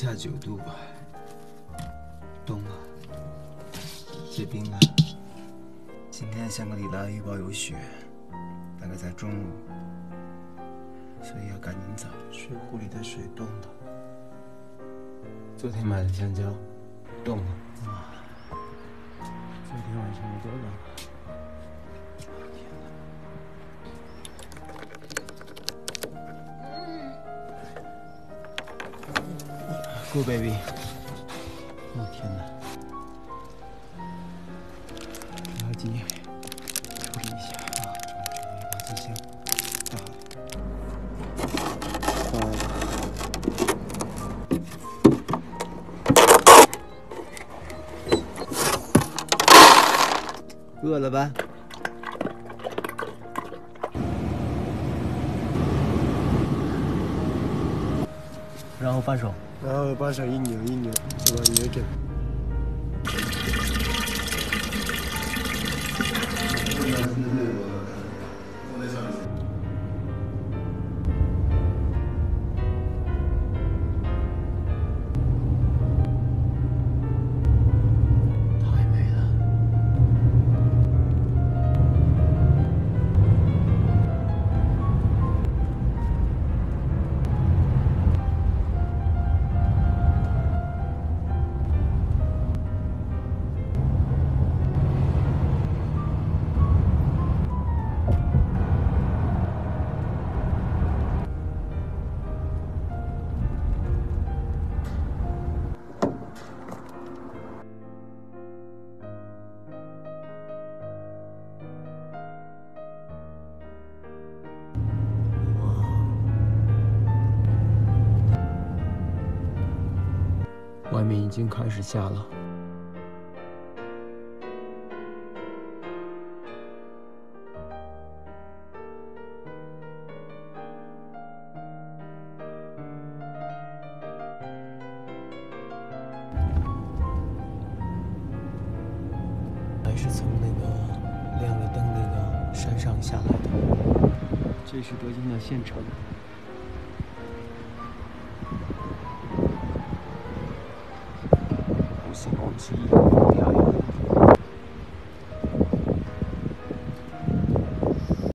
下9度吧，冻啊，结冰了。今天香格里拉预报有雪，大概在中午，所以要赶紧走。水壶里的水冻的。昨天买的香蕉，冻了。哇，昨天晚上有多冷啊！天哪！Go baby！ 哦天哪！垃圾处理一下啊，垃圾箱大了。饿了吧？然后把手一扭一扭，就往捏着。太美了。外面已经开始下了。还是从那个亮了灯那个山上下来的。这是德金的县城。不行，我们是1号。